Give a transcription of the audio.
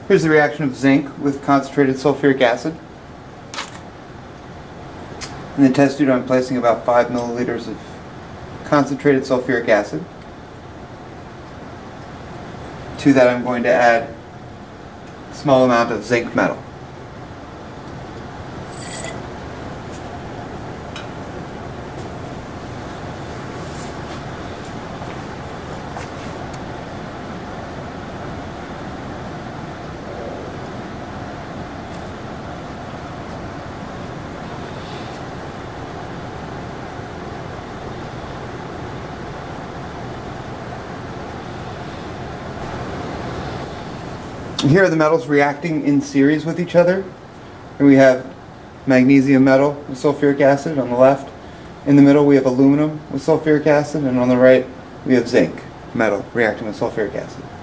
Here's the reaction of zinc with concentrated sulfuric acid. In the test tube I'm placing about 5 milliliters of concentrated sulfuric acid. To that I'm going to add a small amount of zinc metal. Here are the metals reacting in series with each other. And we have magnesium metal with sulfuric acid on the left. In the middle we have aluminum with sulfuric acid, and on the right we have zinc metal reacting with sulfuric acid.